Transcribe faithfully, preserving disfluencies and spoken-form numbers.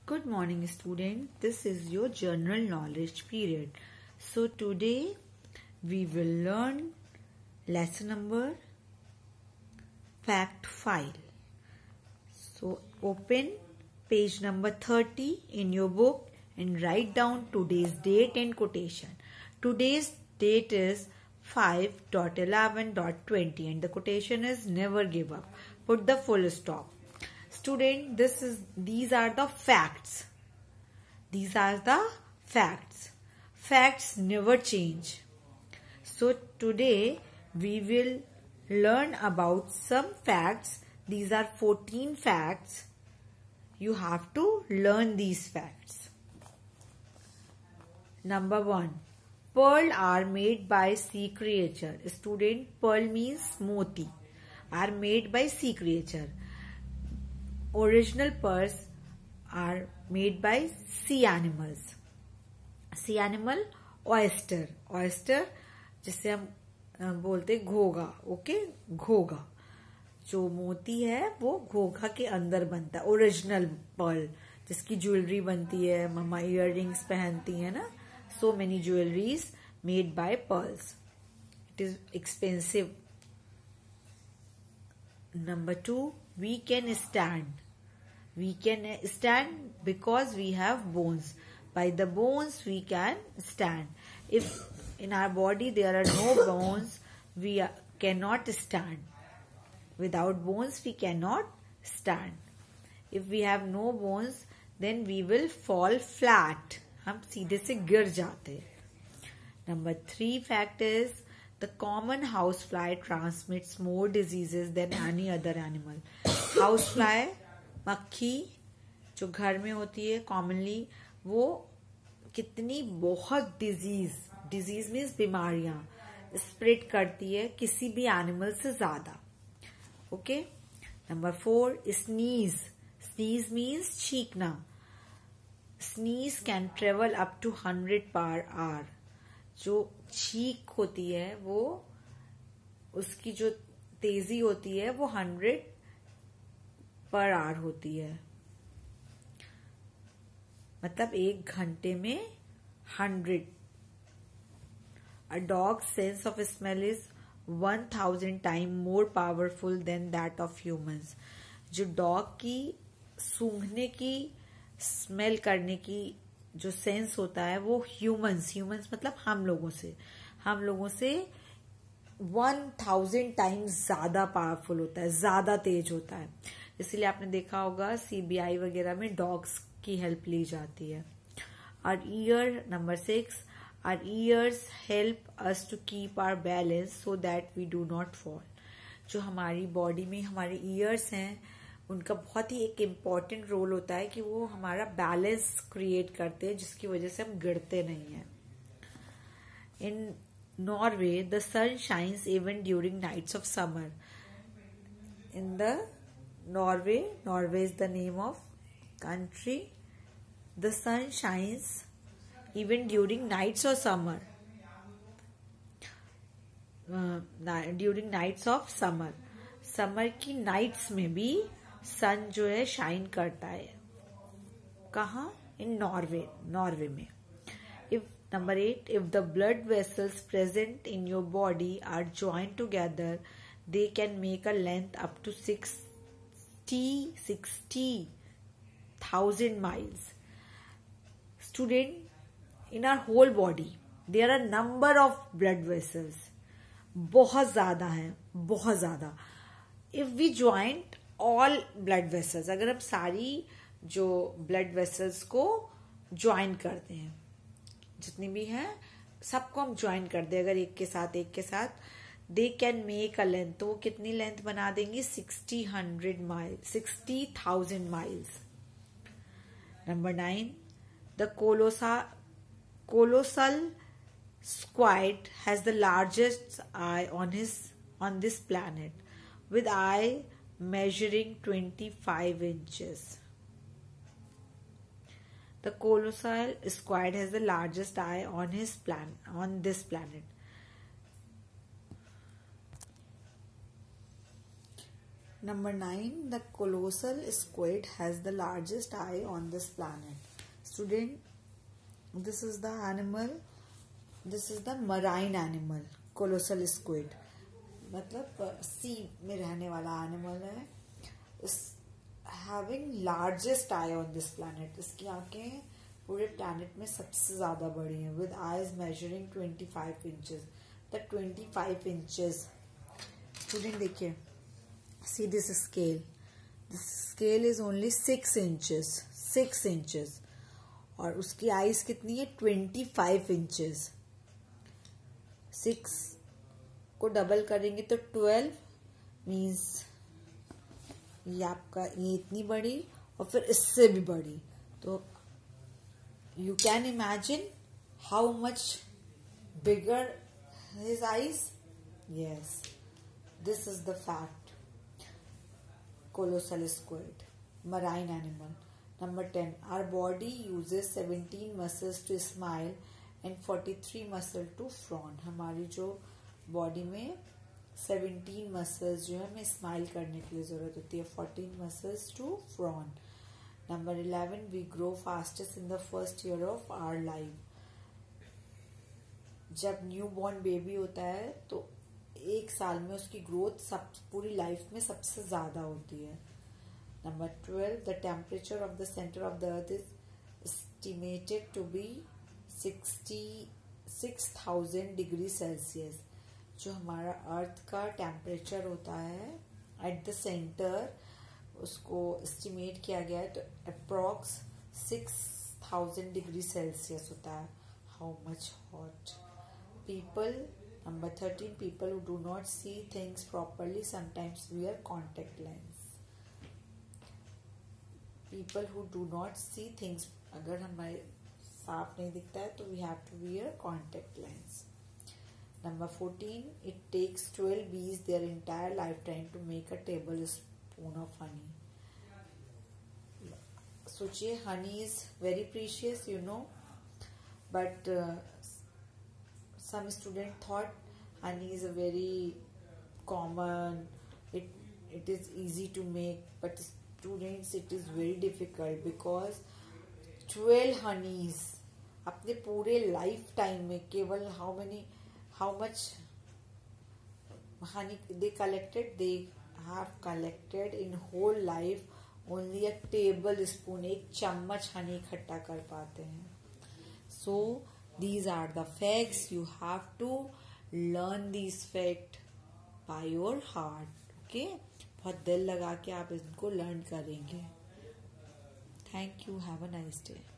Good morning, student. This is your general knowledge period. So today we will learn lesson number fact file. So open page number thirty in your book and write down today's date and quotation. Today's date is five eleven twenty and the quotation is never give up. Put the full stop. Student, this is these are the facts. These are the facts. Facts never change. So today we will learn about some facts. These are fourteen facts. You have to learn these facts. Number one. Pearl are made by sea creature. Student, pearl means moti. Are made by sea creature. Original pearls are made by sea animals. Sea animal, oyster. Oyster जिसे हम बोलते Ghoga. Okay, Ghoga. जो मोती है वो घोगा के अंदर बनता है. ओरिजिनल पर्ल जिसकी ज्वेलरी बनती है, मम्मा इयररिंग्स पहनती है ना. So many jewelries made by pearls. It is expensive. Number two, we can stand. We can stand because we have bones. By the bones we can stand. If in our body there are no bones, we are, cannot stand. Without bones we cannot stand. If we have no bones, then we will fall flat. हम सीधे से गिर जाते हैं. Number three fact is the common housefly transmits more diseases than any other animal. Housefly, मक्खी जो घर में होती है कॉमनली, वो कितनी बहुत डिजीज डिजीज मीन्स बीमारियां स्प्रेड करती है किसी भी एनिमल से ज्यादा. Okay. Number four, sneeze. Sneeze means छींकना. Sneeze can travel up to one hundred per hour. जो छींक होती है वो उसकी जो तेजी होती है वो हंड्रेड पर आवर होती है. मतलब एक घंटे में hundred. A dog's sense of smell is one thousand times more powerful than that of humans. जो डॉग की सूंघने की स्मेल करने की जो सेंस होता है वो ह्यूमंस ह्यूमंस मतलब हम लोगों से हम लोगों से वन थाउजेंड टाइम्स ज्यादा पावरफुल होता है, ज्यादा तेज होता है. इसलिए आपने देखा होगा सीबीआई वगैरह में डॉग्स की हेल्प ली जाती है. Our ear. Number six, our ears help us to keep our balance so that we do not fall. जो हमारी बॉडी में हमारे ईयर्स हैं उनका बहुत ही एक इम्पॉर्टेंट रोल होता है कि वो हमारा बैलेंस क्रिएट करते हैं जिसकी वजह से हम गिरते नहीं हैं. In Norway the sun shines even during nights of summer. In the Norway Norway is the name of country. The sun shines even during nights of summer. During nights of summer summer की nights में भी sun जो है shine करता है. कहाँ? In Norway Norway में. If number eight, if the blood vessels present in your body are joint together they can make a length up to sixty sixty thousand miles. Student, in our whole body there are number of blood vessels. बहुत ज्यादा है, बहुत ज्यादा. If we joint all blood vessels, अगर हम सारी जो blood vessels को ज्वाइन करते हैं, जितनी भी हैं सबको हम ज्वाइन कर दे अगर एक के साथ एक के साथ, they can make a length. तो वो कितनी लेंथ बना देंगी? Sixty hundred mile sixty thousand miles. Number nine, the colossal colossal squid has the largest eye on his on this planet, with eye measuring twenty-five inches. The colossal squid has the largest eye on his plan on this planet. Number nine, the colossal squid has the largest eye on this planet. Student, this is the animal, this is the marine animal, colossal squid. मतलब सी में रहने वाला animal है. Is having largest eye on this planet. इसकी आंखें पूरे planet में सबसे ज्यादा बड़ी हैं. With eyes measuring twenty five inches. The twenty five inches. Student देखिए, see this scale. This scale is only six inches. Six inches. और उसकी आईज कितनी है? Twenty five inches. सिक्स को डबल करेंगे तो ट्वेल्व मीन्स ये आपका ये इतनी बड़ी और फिर इससे भी बड़ी. तो you can imagine how much bigger his eyes. Yes, this is the fact. Colossal squid, marine animal. Number ten, our body uses seventeen muscles to smile and forty three muscle to frown. हमारी जो body में seventeen muscles जो है हमें smile करने के लिए जरूरत होती है. Fourteen muscles to frown. Number eleven, we grow fastest in the first year of our life. जब न्यू बॉर्न बेबी होता है तो एक साल में उसकी ग्रोथ सब पूरी लाइफ में सबसे ज्यादा होती है. Number twelve, the temperature of the centre of the earth is estimated to be sixty six thousand degree Celsius. जो हमारा अर्थ का टेम्परेचर होता है एट द सेंटर, उसको एस्टिमेट किया गया है तो approx six thousand degree Celsius होता है. How much hot. People. Number thirteen, people who do not see things properly sometimes wear contact lens. People who do not see things, अगर हमारे साफ नहीं दिखता है तो we have to wear contact lens. Number fourteen, it takes twelve bees their entire lifetime to make a tablespoon of honey. सोचिए, honey is very precious, you know, but uh, some student thought honey is a very common, it it is easy to make, but students it is very difficult because twelve honeys अपने पूरे life time में केवल how many how much honey they collected? They have collected in whole life only a tablespoon, एक चम्मच honey इकट्ठा कर पाते हैं. So these are the facts. You have to learn these facts by your heart. Okay? बहुत दिल लगा के आप इनको लर्न करेंगे. Thank you. Have a nice day.